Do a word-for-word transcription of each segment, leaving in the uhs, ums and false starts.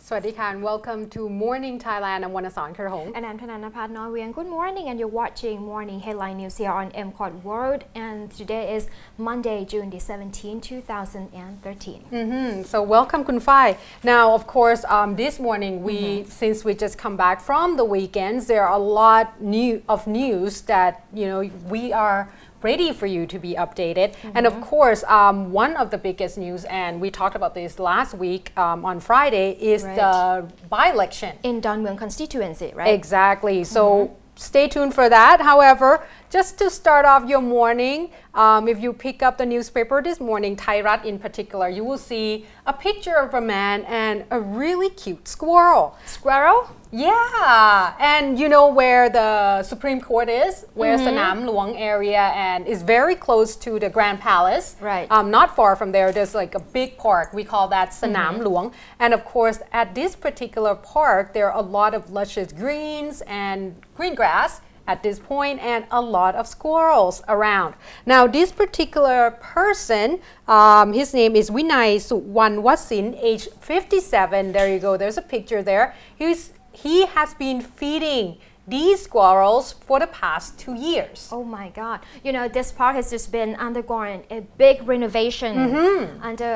สวัสดีค่ะ and welcome to Morning Thailand. I'm Wanasan Kerhong. And I'm Thananapat Norwegian. Good morning, and you're watching Morning Headline News here on M C O T World. And today is Monday, June the seventeenth, two thousand thirteen. Mm-hmm. So welcome, Kun Phai. Now, of course, um, this morning we, mm-hmm. since we just come back from the weekends, there are a lot new of news that you know we are ready for you to be updated. Mm-hmm. And of course, um, one of the biggest news, and we talked about this last week um, on Friday, is right. the by-election. In Don Mueang constituency, right? Exactly. So mm-hmm. stay tuned for that. However, just to start off your morning, um, if you pick up the newspaper this morning, Thai Rat in particular, you will see a picture of a man and a really cute squirrel. Squirrel? Yeah, and you know where the Supreme Court is, where mm-hmm. Sanam Luang area, and is very close to the Grand Palace. Right. Um, not far from there, there's like a big park. We call that Sanam mm-hmm. Luang. And of course, at this particular park, there are a lot of luscious greens and green grass at this point, and a lot of squirrels around. Now, this particular person, um, his name is Vinay Suwanwasin, age fifty-seven. There you go. There's a picture there. He's He has been feeding these squirrels for the past two years. Oh my God. You know, this park has just been undergoing a big renovation mm-hmm. under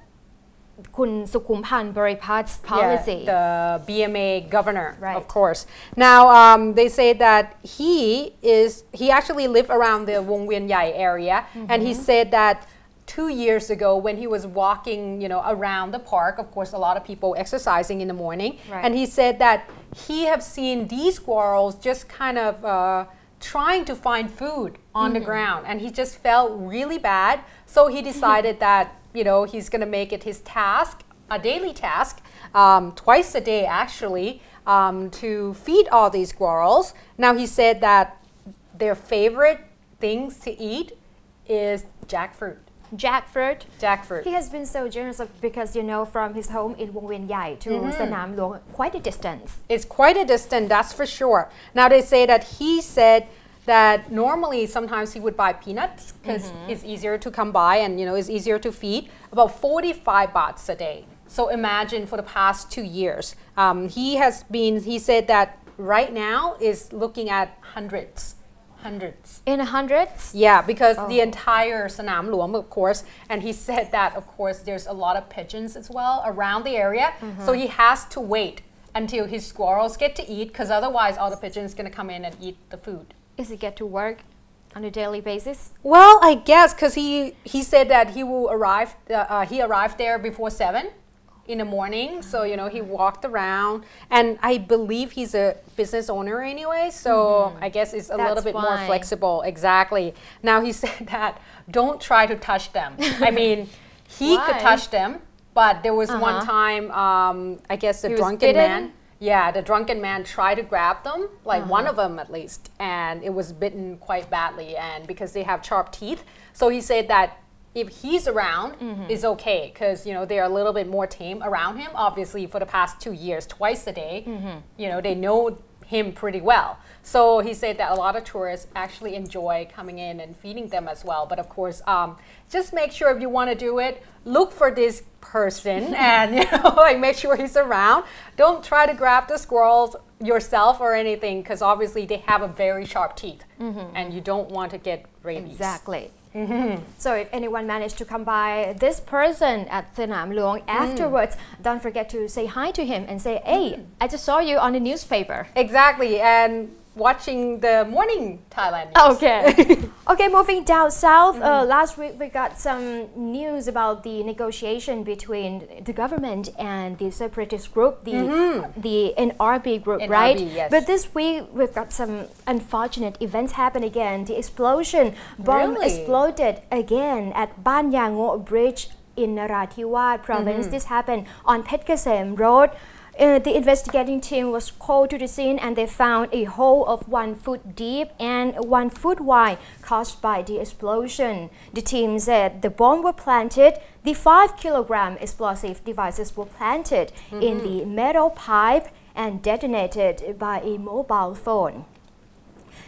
Kun Sukumpan Boripart's policy. Yeah, the B M A governor, right. of course. Now, um, they say that he is, he actually lived around the Wong Vien Yai area, mm-hmm. and he said that two years ago when he was walking, you know, around the park, of course, a lot of people exercising in the morning, right. and he said that he have seen these squirrels just kind of uh, trying to find food on mm-hmm. the ground, and he just felt really bad. So he decided that, you know, he's going to make it his task, a daily task, um, twice a day actually, um, to feed all these squirrels. Now he said that their favorite things to eat is jackfruit. Jackfruit. Jackfruit. He has been so generous because, you know, from his home in Wong Vien Yai to mm-hmm. Sanam Luang, quite a distance. It's quite a distance, that's for sure. Now they say that he said that normally sometimes he would buy peanuts because mm-hmm. it's easier to come by and, you know, it's easier to feed, about forty-five bahts a day. So imagine for the past two years. Um, he has been, he said that right now is looking at hundreds. Hundreds. In hundreds? Yeah, because oh. the entire Sanam Luang, of course, and he said that, of course, there's a lot of pigeons as well around the area, mm-hmm. so he has to wait until his squirrels get to eat, because otherwise all the pigeons going to come in and eat the food. Is he get to work on a daily basis? Well, I guess, because he, he said that he will arrive, uh, uh, he arrived there before seven in the morning, so you know he walked around, and I believe he's a business owner anyway, so mm-hmm. I guess it's a That's little bit why. more flexible. Exactly. Now he said that don't try to touch them. I mean, he Why? could touch them, but there was uh-huh. one time, um, I guess the he drunken man, yeah, the drunken man tried to grab them, like uh-huh. one of them at least, and it was bitten quite badly, and because they have sharp teeth, so he said that if he's around, mm-hmm. it's okay because you know they're a little bit more tame around him. Obviously, for the past two years, twice a day, mm-hmm. you know they know him pretty well. So he said that a lot of tourists actually enjoy coming in and feeding them as well. But of course, um, just make sure if you want to do it, look for this person and you know like make sure he's around. Don't try to grab the squirrels yourself or anything because obviously they have a very sharp teeth, mm-hmm. and you don't want to get rabies. Exactly. Mm-hmm. So if anyone managed to come by this person at Sanam Luang afterwards, mm. don't forget to say hi to him and say, hey, mm. I just saw you on the newspaper. Exactly, and watching the morning Thailand news. Okay. Okay, moving down south, mm-hmm. uh, last week we got some news about the negotiation between the government and the separatist group, the mm-hmm. the N R B group, N R B, right? Yes. But this week we've got some unfortunate events happen again. The explosion, bomb really? exploded again at Ban Yango Bridge in Narathiwat province. Mm-hmm. This happened on Phet Kasem Road. Uh, the investigating team was called to the scene and they found a hole of one foot deep and one foot wide caused by the explosion. The team said the bomb were planted, the five kilogram explosive devices were planted mm-hmm. in the metal pipe and detonated by a mobile phone.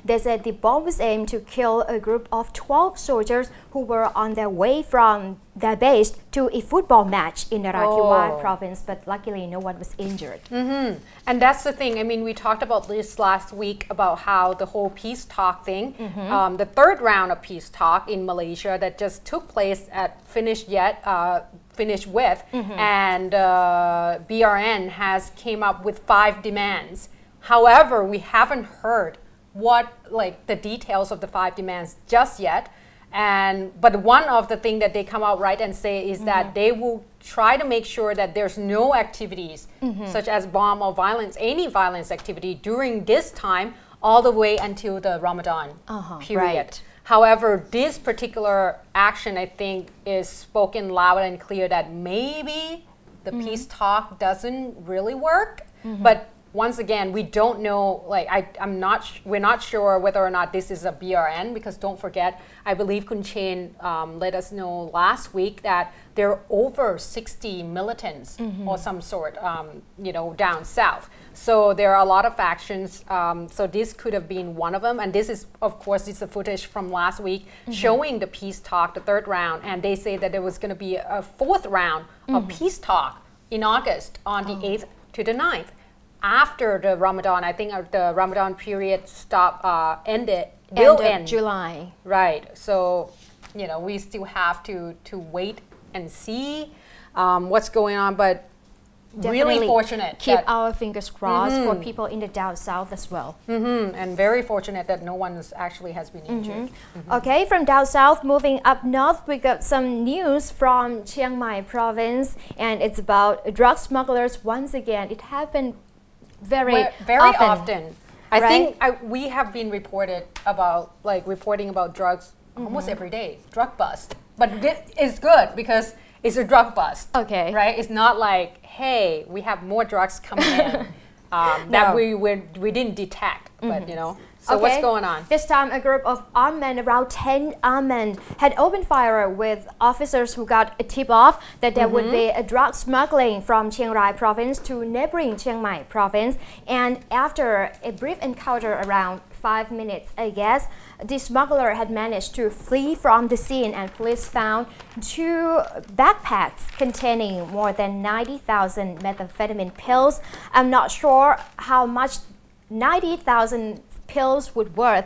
They said the bomb was aimed to kill a group of twelve soldiers who were on their way from their base to a football match in Narathiwat Oh. province, but luckily no one was injured. Mm-hmm. And that's the thing. I mean, we talked about this last week about how the whole peace talk thing, Mm-hmm. um, the third round of peace talk in Malaysia that just took place at finished yet, uh, finished with, Mm-hmm. and uh, B R N has came up with five demands. However, we haven't heard what like the details of the five demands just yet. And but one of the things that they come out right and say is that they will try to make sure that there's no activities such as bomb or violence, any violence activity during this time all the way until the Ramadan Uh-huh, period. right. However, this particular action, I think, is spoken loud and clear that maybe the peace talk doesn't really work. But once again, we don't know, like, I, I'm not, sh- we're not sure whether or not this is a B R N, because don't forget, I believe Kun Chen um, let us know last week that there are over sixty militants or some sort, um, you know, down south. So there are a lot of factions. Um, so this could have been one of them. And this is, of course, this is the footage from last week showing the peace talk, the third round. And they say that there was going to be a fourth round of peace talk in August on the eighth to the ninth. After the Ramadan, I think uh, the Ramadan period stop uh, ended, will End of end. July. Right. So, you know, we still have to to wait and see um, what's going on. But really Definitely fortunate. Keep that, our fingers crossed for people in the down south as well. Mhm, and very fortunate that no one is actually has been injured. Okay, from down south, moving up north, we got some news from Chiang Mai province, and it's about drug smugglers once again. It happened very, Ve- very often. often. I right? think I, we have been reported about, like, reporting about drugs almost every day, drug bust. But thi- it's good because it's a drug bust. Okay. Right? It's not like, hey, we have more drugs coming in um, that No. we, we, we didn't detect. But, you know, so what's Okay. going on? This time, a group of armed men, around ten armed men, had opened fire with officers who got a tip-off that there would be a drug smuggling from Chiang Rai province to neighboring Chiang Mai province. And after a brief encounter around five minutes, I guess, the smuggler had managed to flee from the scene, and police found two backpacks containing more than ninety thousand methamphetamine pills. I'm not sure how much ninety thousand pills would worth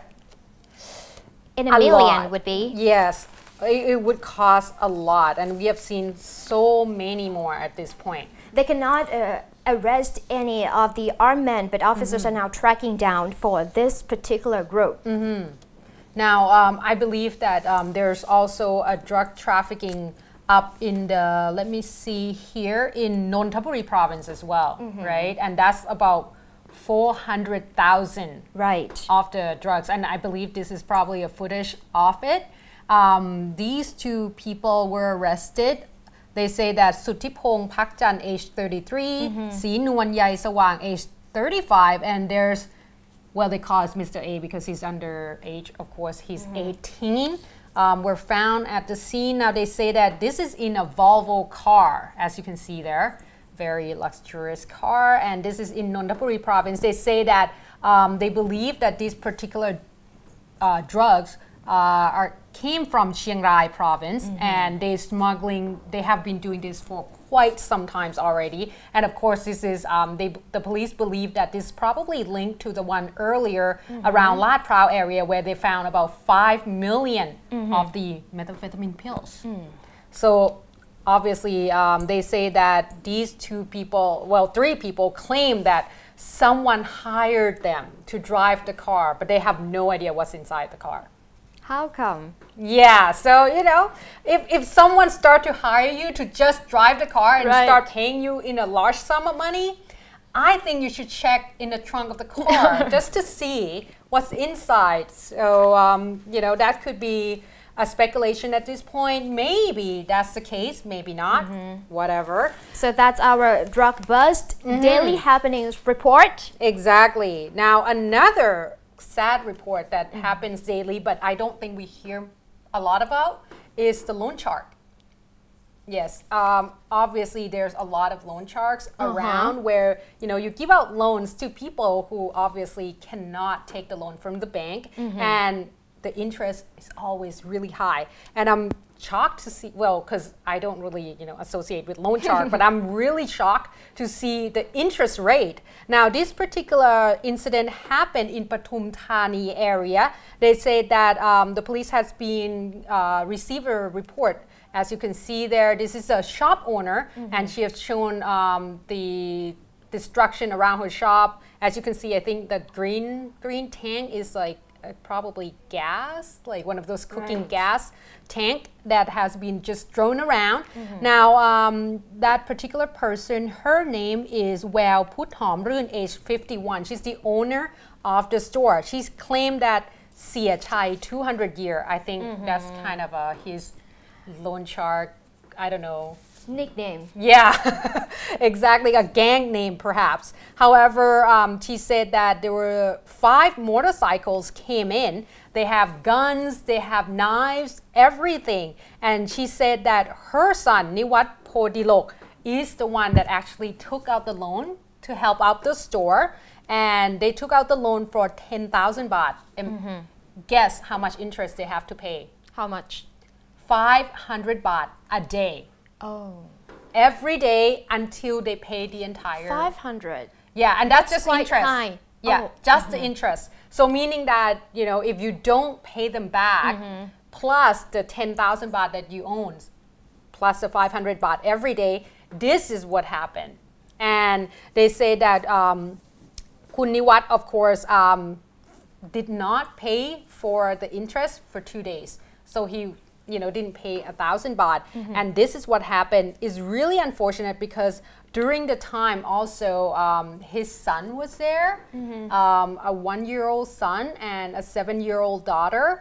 in a, A million lot. would be. Yes, it, it would cost a lot. And we have seen so many more at this point. They cannot uh, arrest any of the armed men, but officers are now tracking down for this particular group. Now, um, I believe that um, there's also a drug trafficking up in the, let me see here, in Nonthaburi province as well, right? And that's about four hundred thousand Right. of the drugs. And I believe this is probably a footage of it. Um, these two people were arrested. They say that Suttipong Pakjan, age thirty-three, Si Nuan Yai Sawang, age thirty-five, and there's, well, they call us Mister A because he's underage. Of course, he's eighteen. Um, were found at the scene. Now they say that this is in a Volvo car, as you can see there. Very luxurious car, and this is in Nonthaburi province. They say that um, they believe that these particular uh, drugs uh, are came from Chiang Rai province, and they smuggling. They have been doing this for quite some times already. And of course, this is um, they the police believe that this is probably linked to the one earlier around Lat Phrao area where they found about five million of the methamphetamine pills. So obviously, um, they say that these two people, well, three people, claim that someone hired them to drive the car, but they have no idea what's inside the car. How come? Yeah, so, you know, if, if someone start to hire you to just drive the car and Right. start paying you in a large sum of money, I think you should check in the trunk of the car just to see what's inside. So, um, you know, that could be a speculation at this point. Maybe that's the case, maybe not, whatever. So that's our drug bust daily happenings report. Exactly. Now, another sad report that happens daily, but I don't think we hear a lot about, is the loan shark. Yes, um, obviously there's a lot of loan sharks around where, you know, you give out loans to people who obviously cannot take the loan from the bank, and the interest is always really high. And I'm shocked to see, well, because I don't really, you know, associate with loan shark, but I'm really shocked to see the interest rate. Now, this particular incident happened in Pathum Thani area. They say that um, the police has been uh, received a report. As you can see there, this is a shop owner, mm-hmm. and she has shown um, the destruction around her shop. As you can see, I think the green green tank is like uh, probably gas, like one of those cooking right. gas tank that has been just thrown around. Mm-hmm. Now, um, that particular person, her name is Well Puthom Run, age fifty-one. She's the owner of the store. She's claimed that Sia Chai two hundred year. I think mm-hmm. that's kind of uh, his loan shark, I don't know. Nickname. Yeah, exactly, a gang name perhaps. However, um, she said that there were five motorcycles came in. They have guns, they have knives, everything. And she said that her son, Niwat Podilok, is the one that actually took out the loan to help out the store. And they took out the loan for ten thousand baht. And mm-hmm. guess how much interest they have to pay? How much? five hundred baht a day. Oh. Every day until they pay the entire. five hundred. Yeah, and that's, that's just interest. High. Yeah, oh. just mm-hmm. the interest. So meaning that, you know, if you don't pay them back, mm-hmm. plus the ten thousand baht that you own, plus the five hundred baht every day, this is what happened. And they say that um, Kun Niwat, of course, um, did not pay for the interest for two days. So he you know, didn't pay a thousand baht. Mm-hmm. And this is what happened. Is really unfortunate because during the time also um, his son was there, mm-hmm. um, a one-year-old son and a seven-year-old daughter.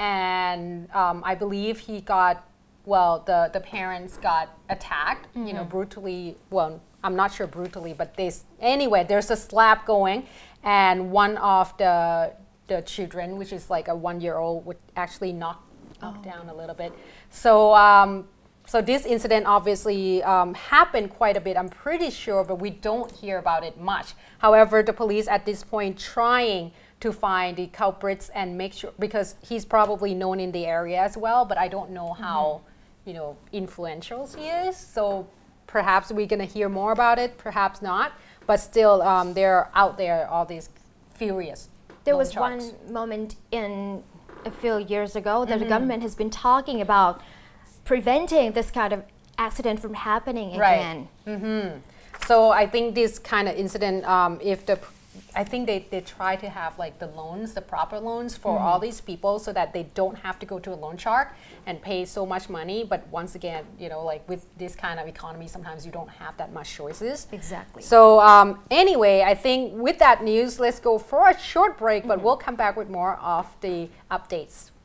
And um, I believe he got, well, the, the parents got attacked, mm-hmm. you know, brutally, well, I'm not sure brutally, but they, anyway, there's a slap going. And one of the, the children, which is like a one-year-old, would actually knock up oh. down a little bit. So um, so this incident obviously um, happened quite a bit, I'm pretty sure, but we don't hear about it much. However, the police at this point trying to find the culprits and make sure, because he's probably known in the area as well, but I don't know how mm-hmm. you know, influential he is. So perhaps we're gonna hear more about it, perhaps not, but still um, they're out there, all these furious There was sharks. one moment in a few years ago that mm-hmm. the government has been talking about preventing this kind of accident from happening again. Right. Mm-hmm. So I think this kind of incident, um, if the, I think they, they try to have like the loans, the proper loans for mm-hmm. all these people so that they don't have to go to a loan shark and pay so much money. But once again, you know, like with this kind of economy, sometimes you don't have that much choices. Exactly. So um, anyway, I think with that news, let's go for a short break, but mm-hmm. we'll come back with more of the updates.